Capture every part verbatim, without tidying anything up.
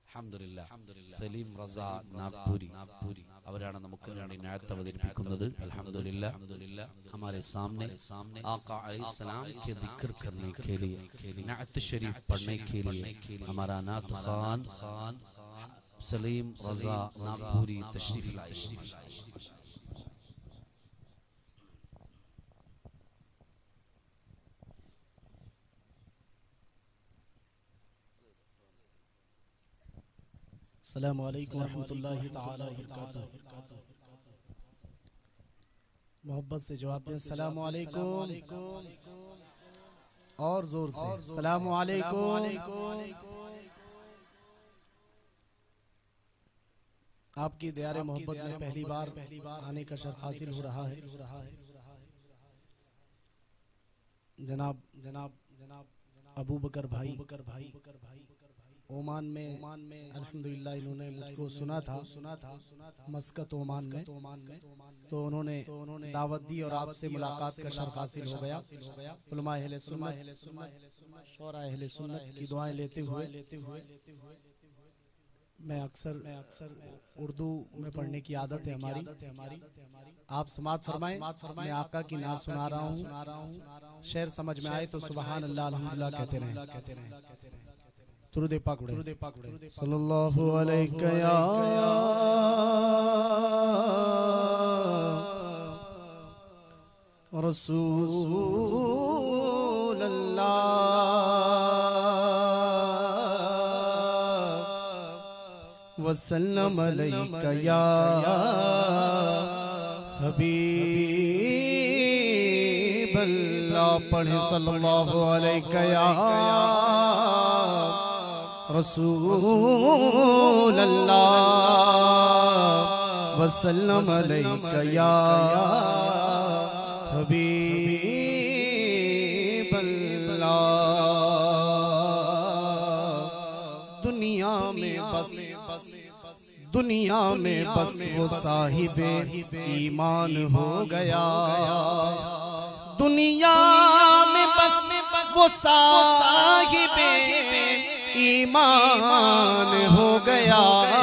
അൽഹംദുലില്ലാഹ് സലീം റസ നാഗ്പൂരി അവരാണ് നമുക്ക് വേണ്ടി നഅത്ത് അവതരിപ്പിക്കുന്നത്। अल्हम्दुलिल्लाह हमारे सामने आका अलैहिस्सलाम के जिक्र करने के लिए नअत शरीफ पढ़ने के लिए हमारा नात खान सलीम रजा नागपुरी तशरीफ लाए। अस्सलामु अलैकुम रहमतुल्लाहि तआला बरकातहू। मोहब्बत से जवाब दें अस्सलामु अलैकुम, और जोर से अस्सलामु अलैकुम। आपकी दयारे मोहब्बत में पहली बार पहली बार आने का शर्फ हासिल हो रहा है। जनाब जनाब जनाब अबू बकर भाई बकर भाई बकर भाई ओमान में ओमान में अल्हम्दुलिल्लाह इन्होंने मुझको सुना था सुना था सुना था मस्कत ओमान में तो उन्होंने तो उन्होंने दावत दी और आपसे मुलाकात का शर्फ हासिल हो गया। उलमा अहले सुन्नत शौरा अहले सुन्नत की दुआएं लेते हुए लेते हुए मैं अक्सर मैं अक्सर उर्दू में पढ़ने की आदत है हमारी हमारी आप समात फरमाएं। मैं आका की नात सुना रहा हूँ सुना रहा हूँ शेर समझ में आए तो सुभान अल्लाह अल्हम्दुलिल्लाह कहते रहें कहते रहें दुरूद पाक दुरूद पाक सल्लल्लाहु अलैहि या रसूल अल्लाह वसल्लम अलैका या हबीब अल्लाह। पढ़े सल्लल्लाहु अलैका या रसूल अल्लाह वसल्लम अलैका या हबीब अल्लाह। दुनिया में बस दुनिया में बस वो साहिबे ईमान हो गया। दुनिया में बस वो साहिबे ईमान हो गया।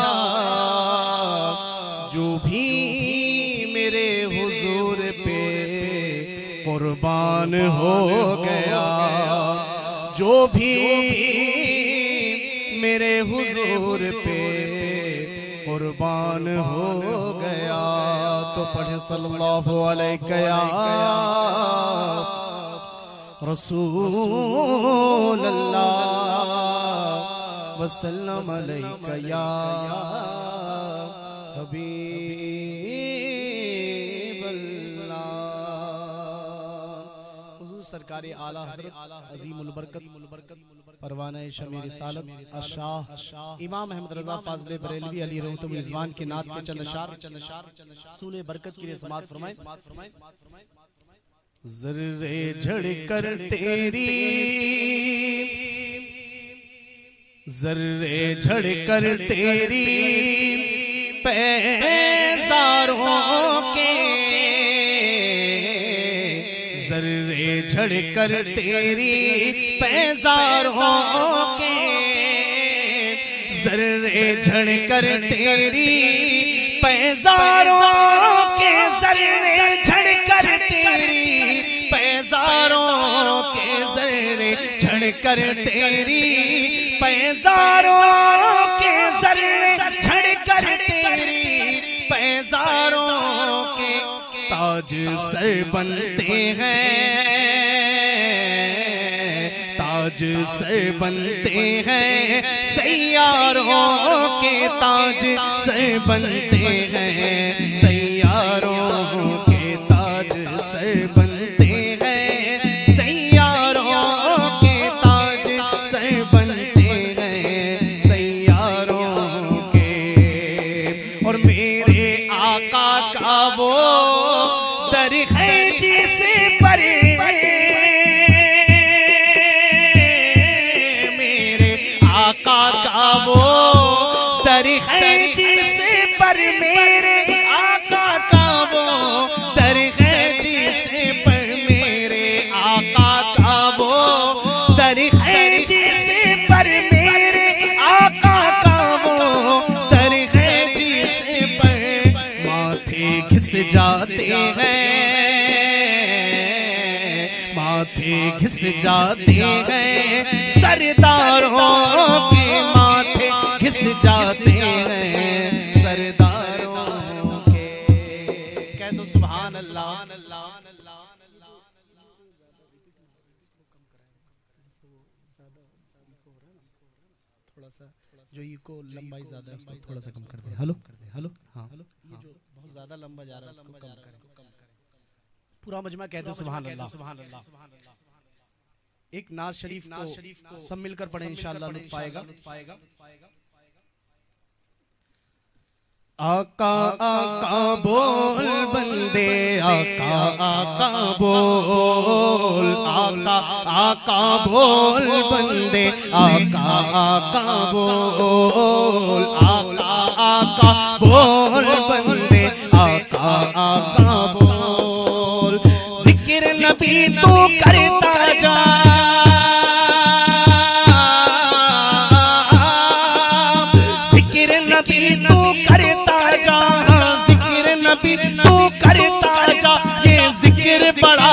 जो भी मेरे हुजूर पे कुर्बान हो गया। जो भी मेरे हुजूर पे कुर्बान हो गया। तो पढ़े सल्लल्लाहु अलैहि या रसूल अल्लाह वसल्लम अलैका या हबीब अल्लाह। हुजूर सरकार आला हज़रत अज़ीमुल बरकत परवाना शमी रिसालत शाह इमाम अहमद रजा फाज़िल बरेलवी अली रहमतुल्लाह रिज़वान के नात के चंद अशार सूले बरकत के लिए समाअत फरमाएं। ज़र्रे झड़कर तेरी ज़र्रे झड़कर तेरी पैज़ारों के ज़र्रे झड़कर तेरी पैज़ारों के ज़र्रे झड़कर तेरी पैज़ारों के ज़र्रे झड़कर तेरी पैज़ारों के ज़र्रे झड़कर तेरी पैज़ारों के ज़र्रे झड़कर तेरी पैज़ारों के ताज सर बनते हैं। ताज सर बनते हैं सैयारों के ताज सर बनते हैं। सैयारों के ताज सर बनते हैं। सैयारों के ताज सर बनते हैं। सैयारों के और मेरे आका का वो दर है जिसे पर मेरे आका का वो दर है जिसे पर मेरे आका का वो दर है जिसे पर मेरे आका का वो दर है जिसे पर मेरे आका का जाते हैं, सरदारों के माथे घिस जाते हैं, सरदारों के। कह दो सुभान अल्लाह। थोड़ा सा जो इको लंबाई ज्यादा है उसको थोड़ा सा कम कर दे। हेलो हेलो हाँ हेलो, ये जो बहुत ज्यादा लंबा जा रहा है उसको कम करें। पूरा मजमा कहते हैं सुभान अल्लाह सुभान अल्लाह। एक नाज शरीफ को सब मिलकर पढ़े इंशाअल्लाह लुत्फ आएगा। आका आका बोल बंदे, आका आका बोल, आका आका बोल बंदे, आका आका बोल, आका आका बोल बंदे, आका आका बोल। जिक्र नबी तू करता जा, जिक्र नबी तू करता जा, जिक्र नबी तू करता जा, ये जिक्र बड़ा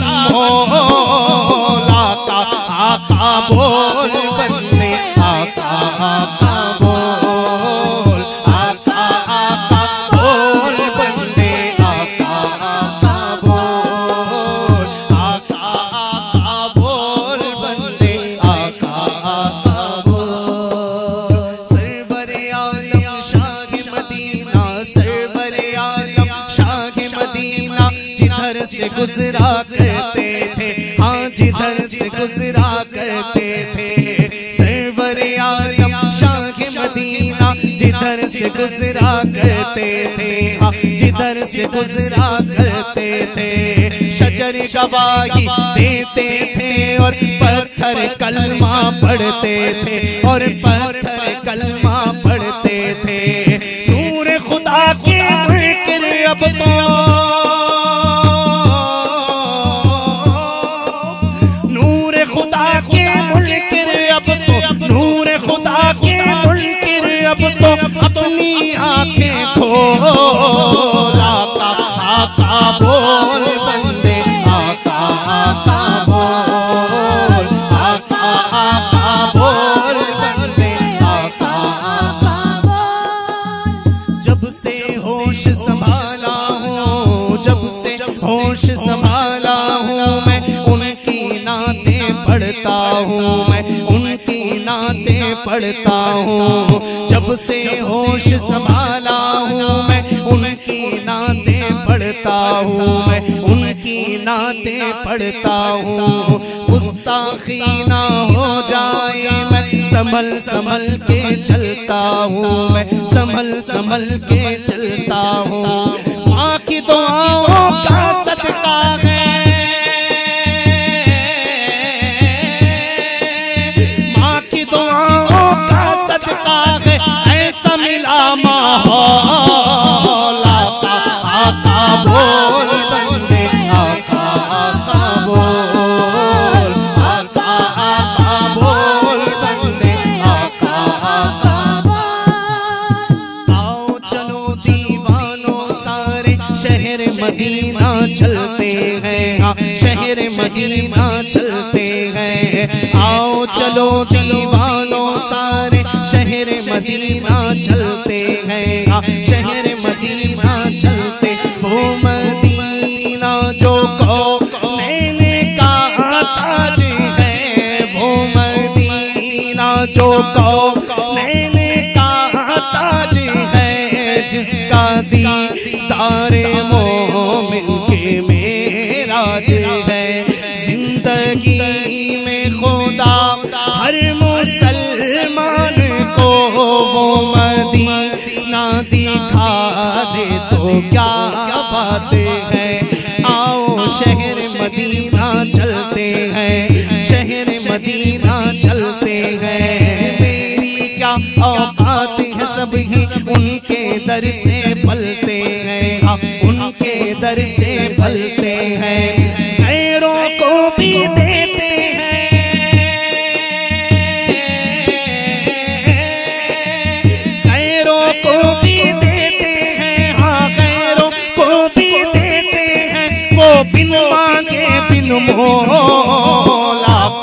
अनमोल। आका आका बोल बंदे, आका आका बोल, आका आका बोल बंदे, आका आका बोल, आका आका बोल बंदे, आका आका बोल। सरवरे आलम शाह मदीना, सरवरे आलम शाह मदीना, जिधर से गुजरा करते थे, हाँ जिधर से गुजरा करते थे, सरवरे आलम शाह मदीना, जिधर से गुजरा करते थे, हाँ जिधर से गुजरा करते थे। शजर गवाही देते थे और पत्थर कलमा पढ़ते थे, और पत्थर कलमा पढ़ते थे। नूर खुदा के मुनकिर अब तो, नूर खुदा के मुनकिर अब तो, नूर खुदा के मुनकिर अब तो अपनी आंखें खोल। आका आका बोल बंदे, आका आका बोल, आका आका बोल बंदे, आका आका बोल। जब से होश संभाला हूँ, जब से होश संभाला हूँ, मैं उनकी नाते पढ़ता हूँ, मैं उनकी नाते पढ़ता हूँ। जब से होश संभाला हूँ, मैं उनकी नाते पढ़ता हूँ, मैं उनकी नाते पढ़ता हूँ। गुस्ताखी ना हो जाए, मैं संभल संभल के चलता हूँ, मैं संभल संभल के चलता हूँ। माँ की दुआओं का सदका है, माँ की दुआओं का सदका है, ऐसा मिला माहौल। आका आका बोल बंदे, आका आका बोल, आका आका बोल बंदे, आका आका बोल। आओ चलो दीवानों सारे शहर मदीना चलते हैं, हाँ शहर मदीना चलते हैं। आओ चलो दीवानों सारे शहर मदीना चलते हैं, हाँ शहर मदीना चलते। वो मदीना जो मैंने कहा ताज है, वो मदीना जो मैंने कहा ताज है, जिसका दीदारे मोमिन के मेराज है। जिंदगी में खुदा हर मुसलमान को वो मदीना दिखा दे तो क्या बात है। आओ शहर मदीना चलते हैं, शहर मदीना चलते हैं। मेरी क्या औकात है, सब ही उनके दर से पलते हैं, हाँ उनके दर से पलते हैं। गैरों को भी देते हैं, गैरों को भी देते हैं, हाँ गैरों को भी देते हैं। वो बिन मांगे बिन मोला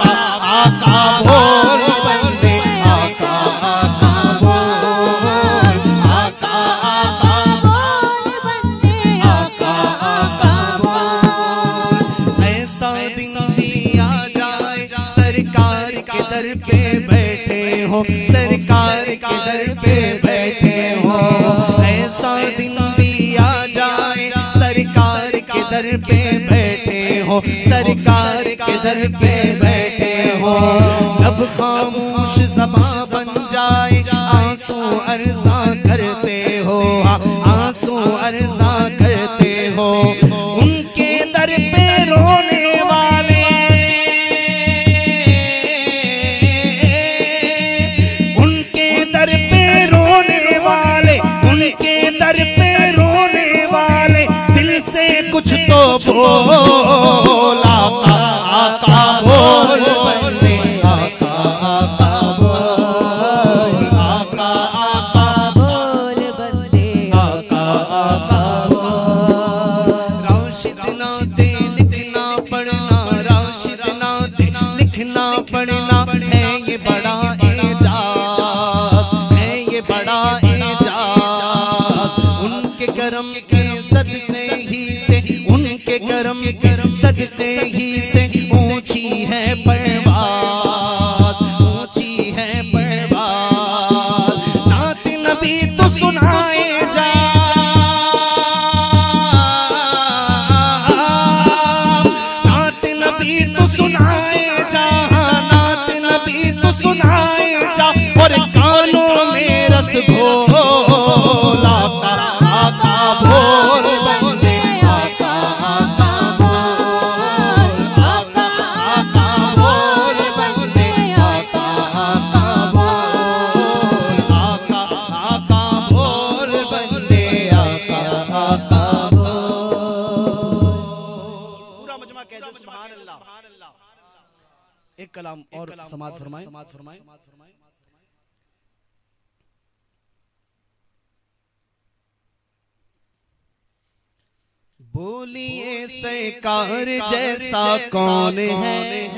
सरकार के दर पे बैठे हो। ऐसा दिन भी आ जाए सरकार के दर पे बैठे हो, सरकार के दर पे बैठे हो। जब खामोश ज़बां बन जाए आंसू अर्ज़ा करते हो, आंसू अर्ज़ा करते हो। उनके दर पे रोने वाले, उनके दर पे रोने वाले, उनके दर पे रोने वाले दिल से कुछ तो बोला। आका आका बोल बंदे, आका आका बोल, आका आका बोल बंदे, आका आका बोल। राशिद नाते लिखना पढ़ना, राशिद नाते लिखना पढ़ना है ये बड़ा एजाज, है ये बड़ा एजाज। उनके करम के सदक़े ही से, उनके करम के सदक़े ही से ऊंची है परवाज़, ऊंची है परवाज़। नात नबी तो सुनाए जा, नात नबी तो सुनाए जा, नात नबी तो सुनाए जा। और कानों में रस घोला। आका बोल बंदे, आका आका बोल, आका आका बोल बंदे, आका आका बोल, आका आका बोल बंदे, आका आका बोल। पूरा मजमा कह दे सुभान अल्लाह। एक कलाम और समात फरमाएं, समात फरमाएं। बोलिए सरकार जैसा कौन है,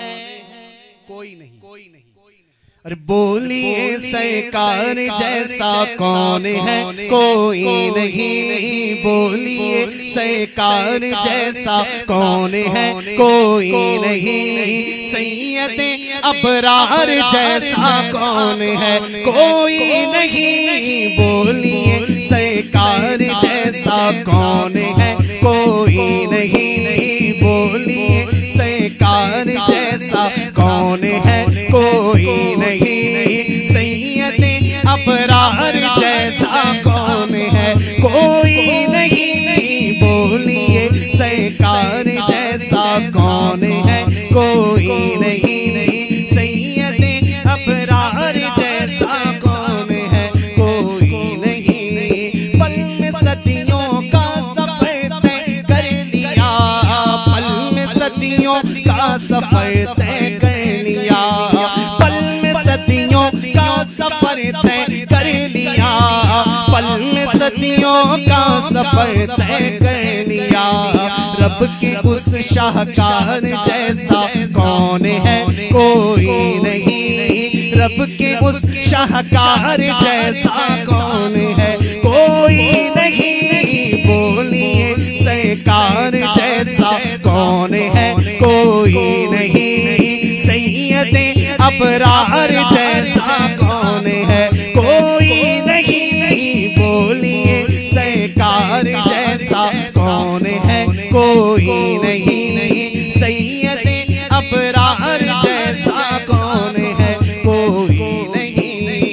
कोई नहीं, कोई नहीं। अरे बोलिए सरकार जैसा कौन है, कोई नहीं। बोलिए सरकार जैसा कौन है, कोई नहीं। सैयदे अबरार जैसा कौन है, कोई नहीं। बोलिए सरकार जैसा कौन है, कोई नहीं। बोलिए सरकार जैसा कौन है, कोई नहीं। सैयदे अबरार जैसा कौन है, कोई नहीं। बोलिए सरकार जैसा कौन है, कोई नहीं। सैयदे अबरार जैसा कौन है, कोई नहीं। पल में सदियों का सफर तय कर लिया, पल में सदियों का सफर तय कर लिया, पल में सदियों का सफर तय कर लिया, पल में सदियों का सफर तय कर लिया। रब के उस शाहकार जैसा कौन है, कोई नहीं। रब के उस शाहकार जैसा कौन है, कोई नहीं। बोलिए सरकार जैसा कौन है, कोई नहीं। सैयदे अबरार जैसा कौन है, कोई नहीं। बोलिए सरकार जैसा कौन है, कोई नहीं। सैयदे अबरार जैसा कौन है, कोई नहीं।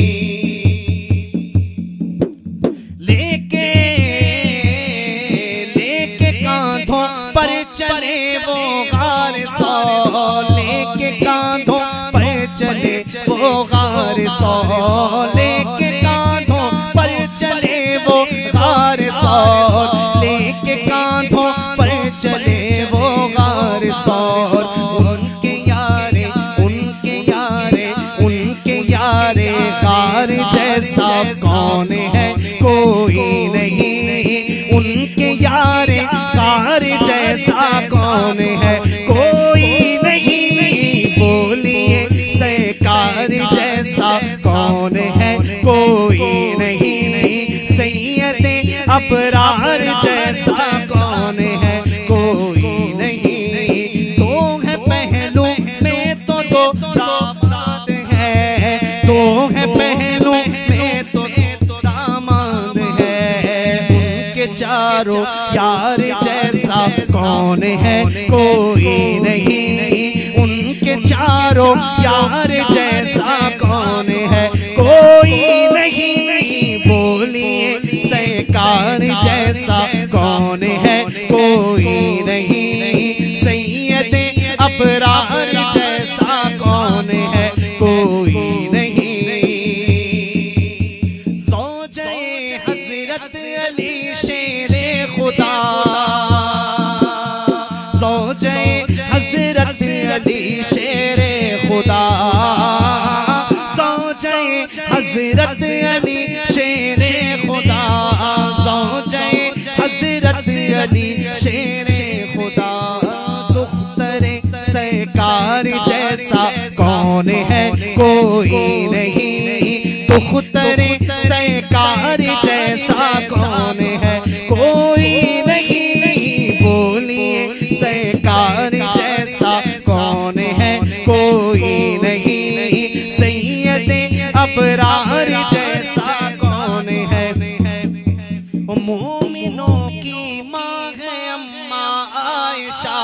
लेके लेके कांधों पर चले वो गार सौ, लेके कांधों पर चले वो गार सौ, लेके कांधों पर चले वो गार सौ, लेके कांधों पर चले वो गार सौ। उनके यारे, उनके यारे, उनके यारे गार जैसा कौन है, कोई नहीं। उनके यारे गार जैसा कौन है, कोई नहीं। बोलिए सरकार जैसा कौन है, कोई नहीं। सैयदे अबरार जैसा कौन है, कोई नहीं। दो है पहलू में तो दो रात है, दो है मैं पहनूं मैं तो दामाद है उनके चारों यार जैसा कौन है कोई नहीं उनके चारों यार जैसा कौन है कोई नहीं बोलिए सरकार जैसा कौन है कोई नहीं सैयदे अबरार जैसा कौन है कोई नहीं सौजे हजरत अली शेरे खुदा सौजे हजरत अली शेरे खुदा सौजे हजरत अली शेरे खुदा सौजे हजरत अली शेरे खुदा दुख्तरे सरकार जैसा कौन है कोई नहीं दुख्तरे सरकार जैसा कौन है कोई नहीं बोलिए सरकार जैसा कौन है कोई नहीं सैयदे अबरार जैसा कौन है मोमिनों की माँ है अम्मा आयशा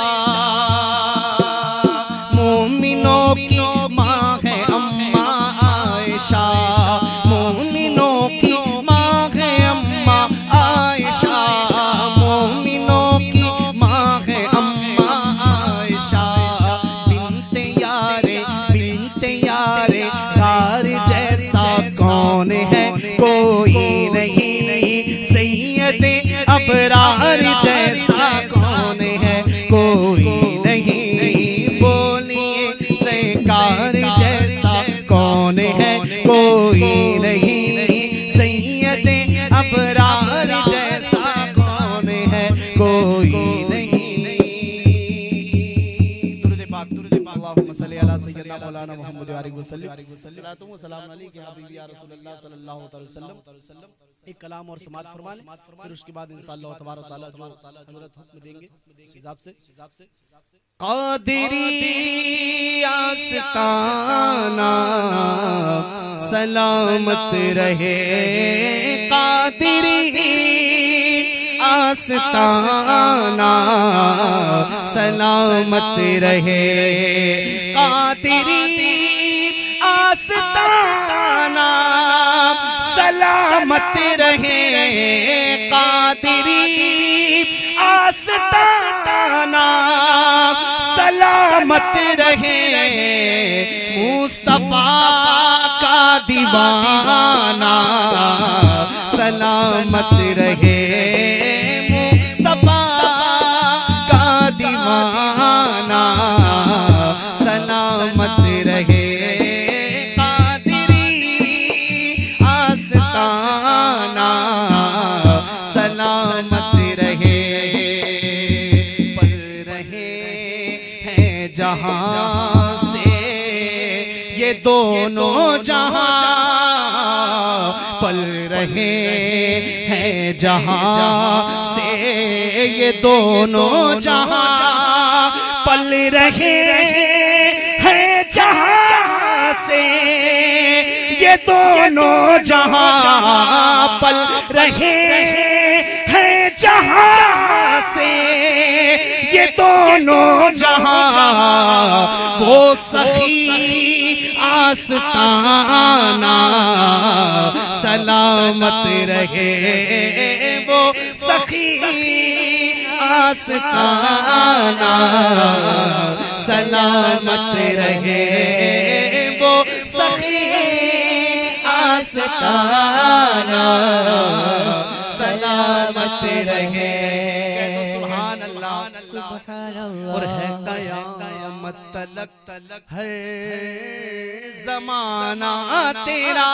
मोमिनों की माँ है अम्मा आयशा मोमिनों की माँ है अम्मा आयशा मोमिनों की माँ है अम्मा आयशा बिनते यारे बिनते यारे गार जैसा कौन है कोई नहीं सैयदे अबरार जैसा कौन है कोई नहीं बोलिए सरकार जैसा कौन है कोई नहीं सैयदे अबरार जैसा कौन है कोई नहीं दुरूद पाक दुरूद पाक अल्लाहुम्मा सल्ली अला सय्यिदना मौलाना मुहम्मद व आलिहि वसल्लम सलातु व सलाम अलैहि या हबीबी या रसूलल्लाह सल्लल्लाहु अलैहि वसल्लम एक कलाम और समात फरमाने फिर उसके बाद इंशाअल्लाह तबारक तआला जो हजरत हुक्म देंगे इस हिसाब से हिसाब से कादिरी आस्ताना सलामत रहे कादिरी आस्ताना सलामत रहे कादिरी आस्ताना सलामत रहे कादिरी आस्ताना सलामत रहे मुस्तफा का दीवाना सलामत रहे मुस्तफा का दीवाना सलामत रहे सलामत रहे पल रहे हैं जहां से ये दोनों जहां पल रहे हैं जहां से ये दोनों जहां पल रहे हैं जहां से ये दोनों जहां पल रहे हैं जहां से ये दोनों जहां वो सखी आस्ताना सलामत रहे वो सखी आस्ताना सलामत रहे वो सखी आस्ताना सलामत रहे सुभान अल्लाह और है कयामत तलक तलक हर जमाना तेरा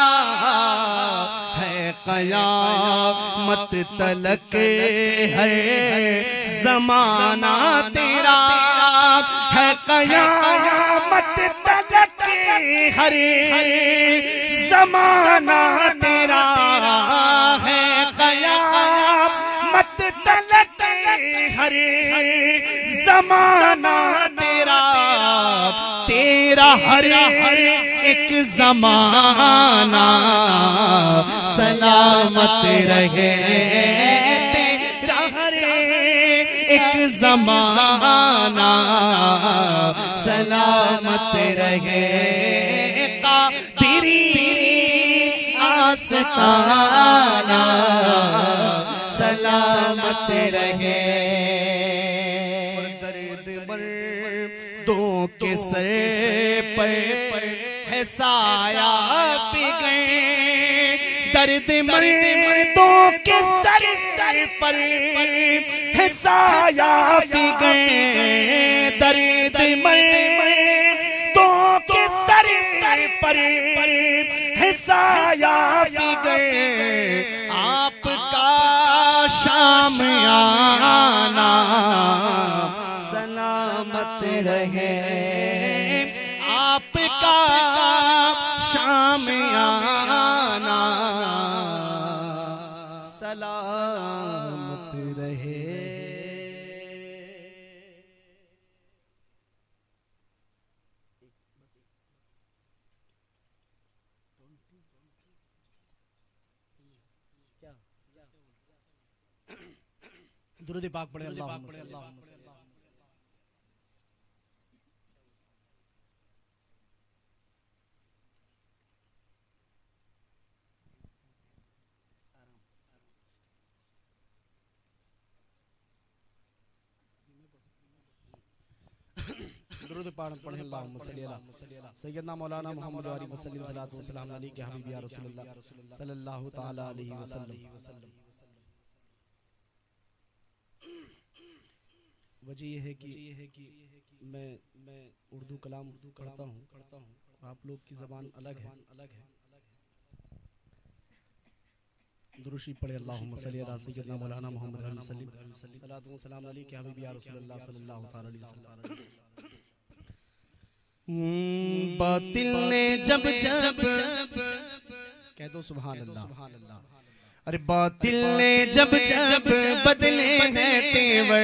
है कयामत तलक हर जमाना तेरा है कयामत तलक हर जमाना तेरा है कयामत तलक हर जमाना तेरा तेरा हर एक ज़माना सलामत रहे तेरा हरे एक ज़माना सलामत रहे कादिरी आस्ताना सलामत रहे दर्द मर्दों के सर पर है साया फिगर दर्द मर्दों के सर पर है साया फिगर दर्द मर्दों के सर पर है साया फिगर आपका शाम आना सलामत रहे आपका शाम आना सलामत रहे। दुरूद पाक पढ़े अल्लाहुम्मा सल्ली दुरूद पाक पढ़े अल्लाहुम्मा सल्ली अला सय्यदना मौलाना मुहम्मद वाली वसल्लम सल्लल्लाहु अलैहि वसल्लम अली के हबीब या रसूलुल्लाह सल्लल्लाहु तआला अलैहि वसल्लम। वजह यह है कि मैं मैं उर्दू कलाम उर्दू करता हूँ करता हूँ आप लोग की ज़बान अलग है अलग है। दुरूशी पढ़े अल्लाहुम्मा सल्ली अला सय्यदना मौलाना मुहम्मद वाली वसल्लम सल्लल्लाहु अलैहि वसल्लम अली के हबीब या रसूलुल्लाह सल्लल्लाहु तआला अलैहि वसल्लम। बातिल ने जब जब कह दो सुभान अल्लाह सुभान अल्लाह। अरे बातिल ने जब जब बदले हैं तेवर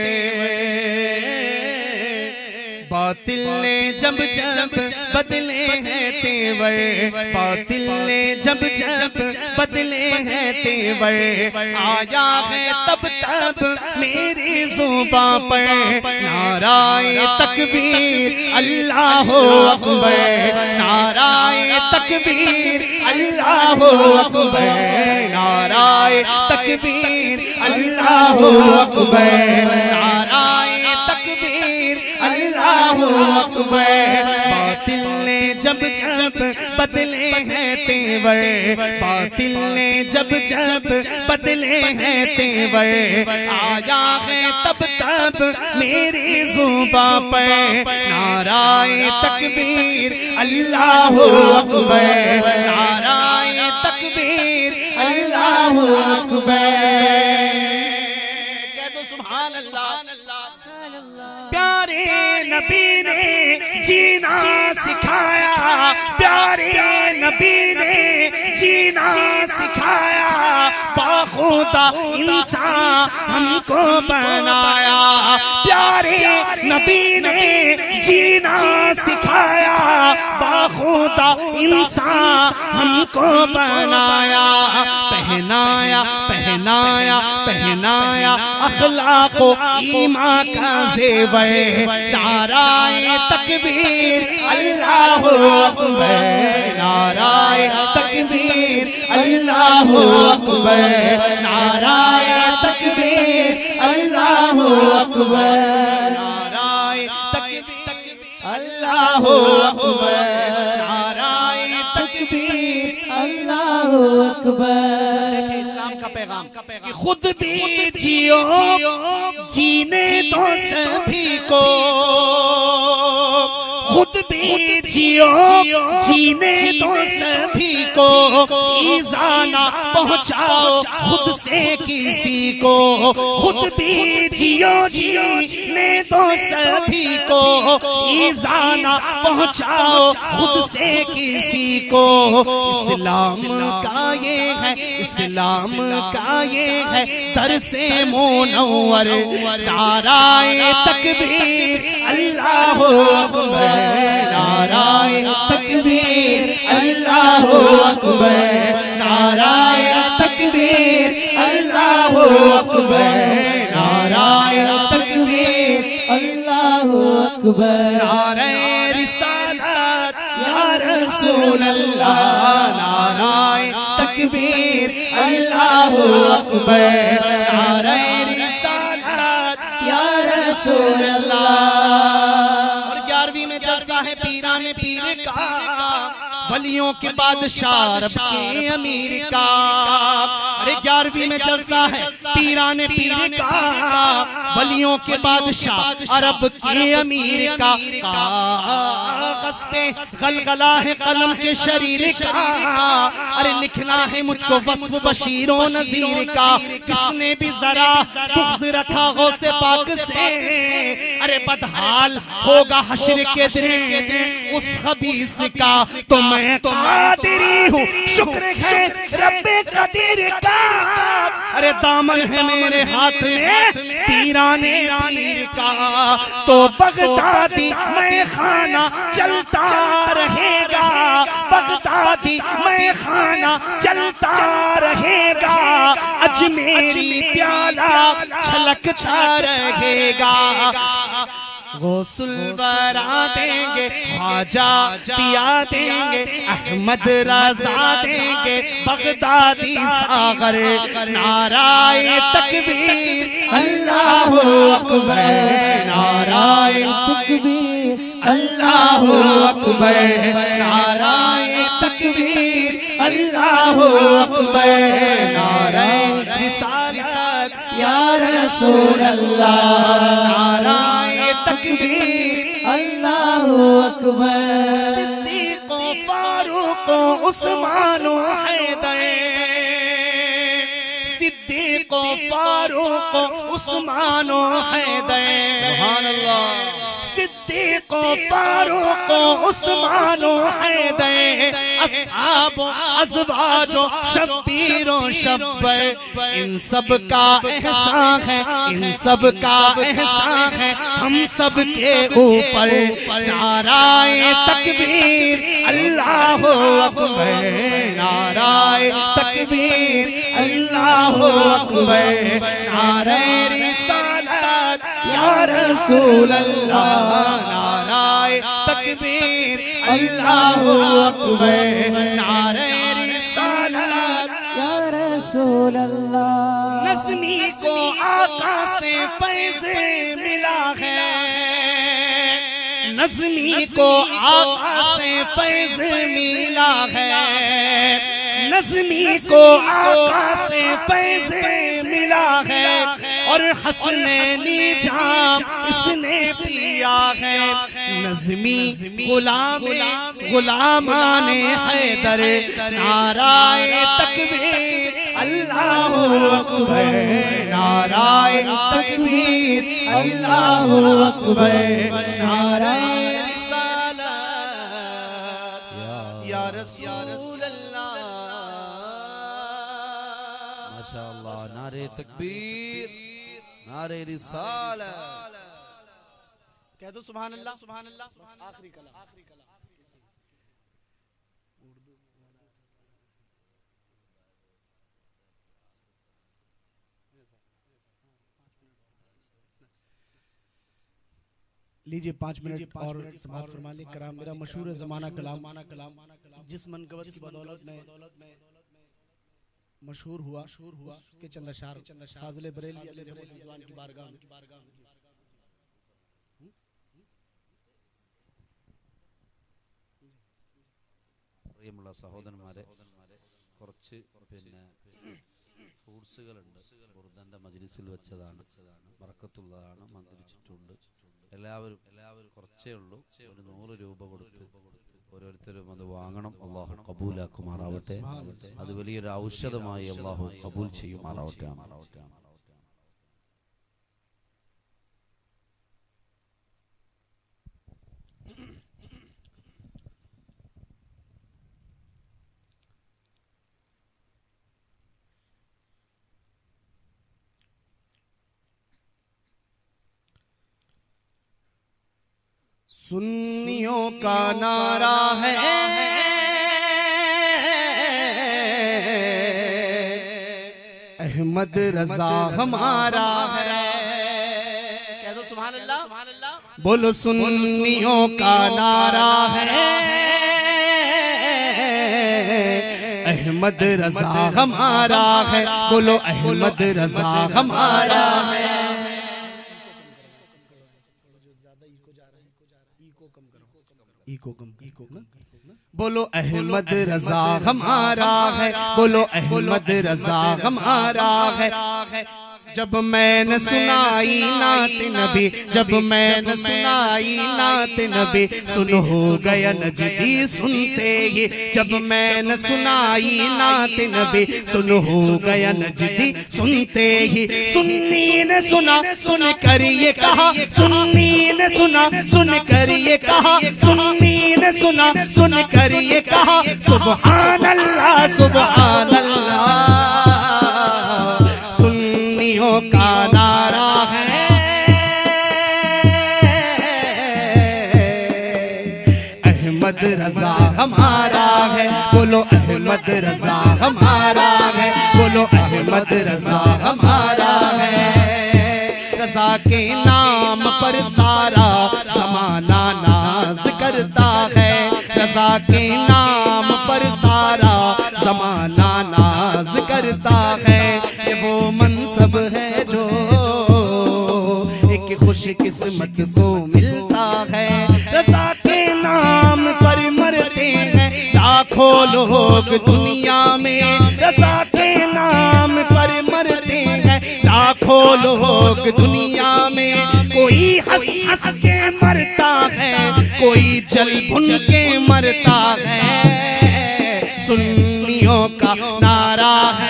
बातिल ने जब जब बदले हैं तेवर बातिल ने जब जब बदले हैं तेवर आया है तब तब मेरी ज़ुबां पर नाराए तकबीर अल्लाह अकबर नाराए तकबीर अल्लाह अकबर नाराए तकबीर अल्लाह अकबर नाराए तकबीर अल्लाह अकबर। बातिल ने जब जब बदले हैं तेवर बातिल ने जब जब बदले हैं तेवर आया है तब तब मेरी ज़ुबां पर नाराए तकबीर अल्लाह अकबर नाराए तकबीर अल्लाह अकबर। कह दो सुभान अल्लाह। प्यारे नबी ने जीना सिखाया प्यारे नबी ने जीना सिखाया बाखुदा इंसान हमको बनाया प्यारे नबी ने जीना सिखाया बाखुदा इंसान हमको बनाया पहनाया पहनाया पहनाया अखलाक ईमान का ज़ेवर नाराए तकबीर अल्लाह अकबर नाराए तकबीर अल्लाह अकबर नाराए तकबीर अल्लाह अकबर नाराए तकबीर अल्लाह अकबर नाराए तकबीर अल्लाह अकबर। इस्लाम का पैगाम कि खुद भी जियो जीने दो सभी को खुद भी जियो जीने दो सभी को ईज़ा ना पहुँचाओ खुद से किसी को खुद भी जियो जीने दो सभी को ईज़ा ना पहुँचाओ खुद से किसी को। इस्लाम का ये है इस्लाम का ये है दर से मुनव्वर नाराए तकबीर अल्लाह अकबर नाराए तकबीर अल्लाहु अकबर, नाराए तकबीर अल्लाहु अकबर, नाराए तकबीर अल्लाहु अकबर, नाराए रिसालत या रसूल अल्लाह, नाराए तकबीर अल्लाहु अकबर, नाराए रिसालत या रसूल अल्लाह। और ग्यारहवीं में जलसा है पीराने पीर का, वलियों के बादशाह रब के अमीर का। अरे ग्यारहवीं में जलसा है पीराने पीर का, वलियों के बादशाह अरब के अमीर का। कागज पे गलगला है कलम के शरीर का, अरे लिखना है मुझको वस्फ बशीरो नजीर का। जिसने भी जरा बुग़्ज़ रखा हो से पाक से, अरे बदहाल होगा हश्र के दिन उस खबीस का। तो मैं कादिरी हूँ, शुक्र है रब्बे कदीर का। अरे दामन है मेरे हाथ में पीराने पीर का। तो बगदादी मैं खाना चलता रहेगा, बगदादी मैं खाना चलता रहेगा। अजमेरी प्याला छलकता रहेगा। गौसुल बरा देंगे, ख्वाजा पिया देंगे, अहमद रजा देंगे, बगदादी सागर। नाराए तकबीर अल्लाहु अकबर, नाराए तकबीर अल्लाहु अकबर, नाराए तकबीर अल्लाहु अकबर, नाराए रिसालत या रसूल अल्लाह, नाराए तकबीर अल्लाहु अकबर। सिद्दीक़ो फारूक़ो उस्मानो हैदर, सिद्दीक़ो फारूक़ो उस्मानो हैदर, सुभान अल्लाह। सिद्दीक़ो फारूक़ो उस्मानो हैदर, अस्हाबो अज़वाजो शब्बीरो शब्बर। इन सब का एहसान है, इन सब का एहसान है हम सब के ऊपर। नाराए तकबीर अल्लाहु अकबर, नाराए तकबीर अल्लाहु अकबर, नाराए रिसालत या रसूल अल्लाह, नाराए तकबीर अल्लाहु अकबर, नाराए रिसालत या रसूल अल्लाह। नज़्मी को आका से फैज़ मिला है, नज़्मी को आका से फैज़ मिला है, नज़्मी को आका से फैज़ मिला है। और हसनैनी जाम इसने पिया है। नज़्मी गुलामे गुलामाने हैदर, नाराए तकबीर अल्लाहु अकबर, नाराए तकबीर अल्लाहु अकबर, नाराए रिसालत या रसूल अल्लाह। माशाअल्लाह, नारे तकबीर, नारे रिसालत। कह दो सुभान अल्लाह, सुभान अल्लाह। आखिरी कलाम, आखिरी कलाम। लीजिए पाँच मिनट और समाप्त फरमाने कराम। मेरा मशहूर ज़माना कलाम जिस मनकबत की बदौलत में मशहूर हुआ हुआ के चंद अशार फाज़िल बरेली अली रिज़वान की बारगाह में। പ്രിയമുള്ള സഹോദരന്മാരെ, കുറച്ച് പിന്നെ ഫ്രൂട്ട്സുകളുണ്ട്. ബുർദന്റെ മജ്ലിസിൽ വെച്ചതാണ്, ബറക്കത്തുള്ളതാണ്, മന്ത്രിച്ചിട്ടുണ്ട്. എല്ലാവരും എല്ലാവരും കുറച്ചേ ഉള്ളൂ, ഒരു നൂറ് രൂപ കൊടുത്ത് ഓരോരുത്തരും അത് വാങ്ങണം. അള്ളാഹു കബൂലാക്കുമാറാവട്ടെ. അത് വലിയൊരു ഔഷധമായി അള്ളാഹു കബൂൽ ചെയ്യുമാറാവട്ടെ. सुन्नियों का नारा है अहमद रजा हमारा है। कह दो सुभान अल्लाह। बोलो सुन्नियों का नारा है अहमद रजा हमारा है। बोलो अहमद रजा हमारा है। इको कम इको कम बोलो अहमद रजा हमारा है। बोलो अहमद रजा हमारा है। जब मैंने सुनाई नात नबी, जब मैंने सुनाई नात नबी, सुन हो गया नजदी सुनते ही। जब मैंने सुनाई नात नबी, सुन हो गया नजदी सुनते ही। सुन्नी ने सुना सुन कर ये कहा, सुन्नी ने सुना सुन कर ये कहा, सुन्नी ने सुना सुन कर ये कहा, सुभान अल्लाह सुभान अल्लाह। सुन्नियों का नारा है अहमद रजा हमारा है। बोलो अहमद रजा हमारा है। बोलो अहमद रजा हमारा है। रजा के नाम पर सारा ज़माना नाज करता है। रजा के नाम पर सारा ज़माना नाज करता है। ये वो मनसब है जो एक खुश किस्मत को मिलता है। रजा के नाम पर मरते हैं लाखों लोग दुनिया में। रजा के नाम पर मरते हैं लाखों लोग दुनिया में। कोई हंस हंस के मरता है, कोई जल भुन के मरता है। सुन्नियों का नारा है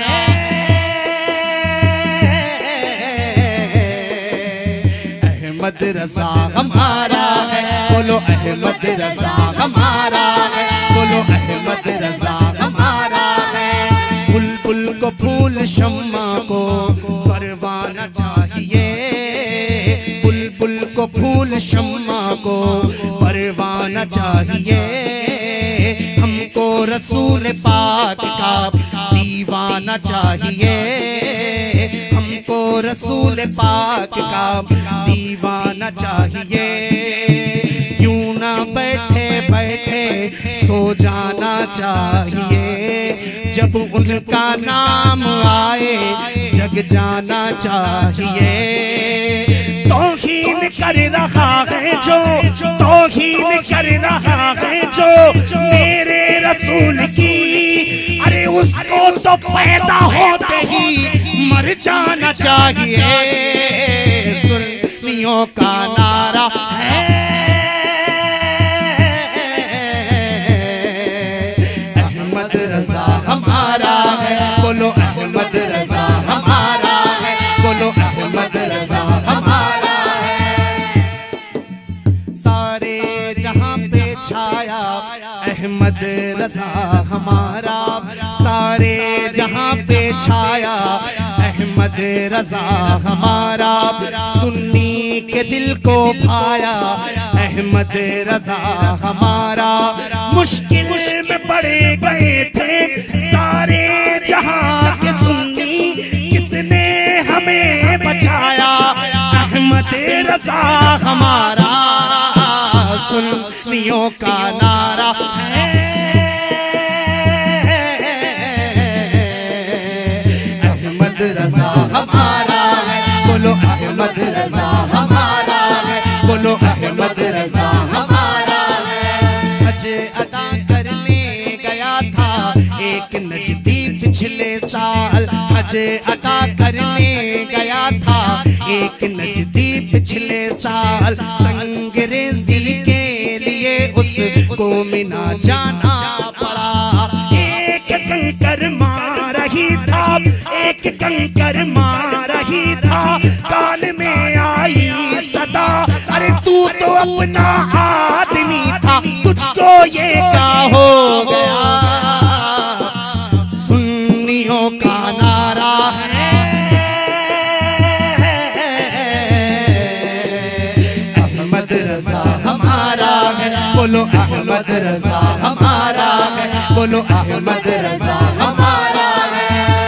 अहमद रजा हमारा है। बोलो अहमद रजा हमारा है। बोलो अहमद रजा हमारा है। बुलबुल को फूल शम्मा को परवाना चाहिए। बुलबुल को फूल शम्मा को परवाना चाहिए। हमको रसूल पाक का दीवाना चाहिए। हमको रसूल पाक का दीवाना चाहिए। यूं ना बैठे बैठे सो जाना चाहिए। जब उनका नाम आए जग जाना चाहिए। तौहीन कर रहा है जो, तौहीन कर रहा है जो मेरे रसूल की, अरे उसको तो पैदा होते ही मर जाना चाहिए। सुन्नियों का नारा है अहमद रजा हमारा है। बोलो अहमद रजा हमारा है। बोलो अहमद रजा हमारा है। सारे जहां पे छाया अहमद रजा हमारा। सारे जहां पे छाया अहमद रजा हमारा। सुन्नी के दिल को भाया अहमद रजा हमारा। मुश्किल में पड़े गए थे सारे जहां के सुन्नी, किसने हमें बचाया अहमद रजा हमारा। सुन्नियों का नारा है अहमद रजा हमारा है। बोलो अहमद रजा हमारा है। बोलो अहमद रजा हमारा है। हज अदा करने गया था एक नजदी पिछले साल। हज अदा करने गया था एक नजदी पिछले साल। संगरेज़ी के लिए उसको मिना जाना पड़ा। एक कंकर मार रही था, एक कंकर मार रही था। कान में आई सदा, अरे तू तो अपना आदमी था, तुझको ये क्या हो गया। सुन्नियों का नारा है अहमद रजा हमारा अहमद रजा हमारा है, बोलो अहमद रजा हमारा है।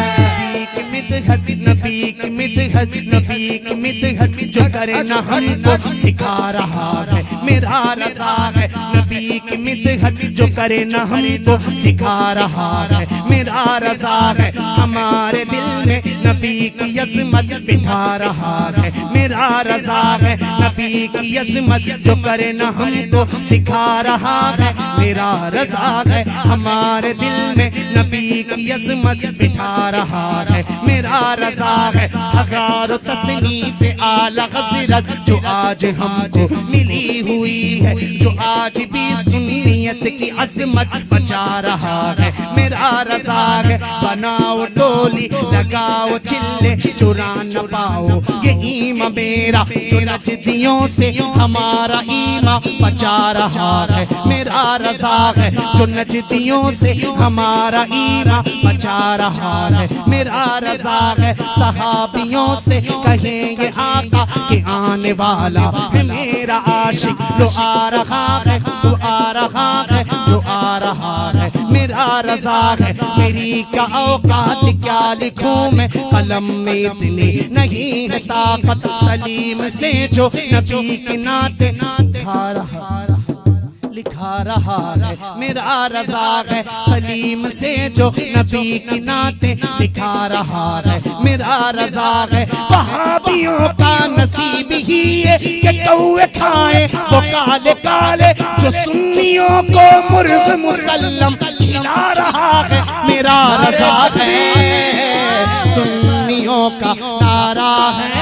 नबी की मिदहत, नबी की मिदहत जो करे ना हमको सिखा रहा है मेरा रज़ा है। नबी की मिदहत जो करे ना हमको सिखा रहा है मेरा रज़ा है। हमारे दिल में नबी की अज़मत बिठा रहा है मेरा रज़ा है। नबी की अज़मत जो करे ना हमको सिखा रहा है मेरा रज़ा है। हमारे दिल में नबी की अज़मत बिठा रहा है मेरा रज़ा है। हज़ारों तस्नीम से आला हज़रत जो आज हमको मिली हुई है, जो आज भी सुन्नियत की अज़मत बचा रहा है मेरा रज़ा है। बनाओ टोली लगाओ चिल्ले चुरा न पाओ ये ईमा मेरा, जो नजदियों से हमारा ईमा बचा रहा है मेरा रज़ा है। जो नजदियों से हमारा ईमा बचा रहा है मेरा रज़ा है। सहाबियों से कहेंगे आका के आने वाला है मेरा आशिक, जो आ रहा है वो आ रहा है जो आ रहा है मेरा रज़ा है। मेरी क्या औकात क्या लिखूं मैं, कलम में इतनी नहीं है ताकत। सलीम से जो नबी के नाते लिखा रहा लिखा रहा है मेरा रज़ा है। सलीम से जो नबी के नाते लिखा रहा है मेरा रज़ा है। वहाबियों का नसीब ही है कि कौवे खाए वो काले काले, जो सुन्नियों को मुर्ग मुसल्लम खिला रहा है मेरा रज़ा है। सुन्नियों का नारा है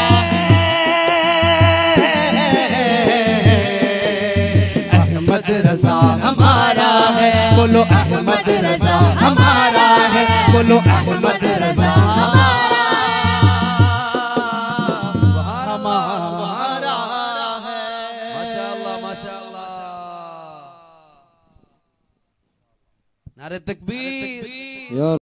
अहमद रज़ा हमारा है, बोलो अहमद रज़ा हमारा है, बोलो अहमद रज़ा हमारा हमारा है। माशाअल्लाह माशाअल्लाह। नारे तकबीर।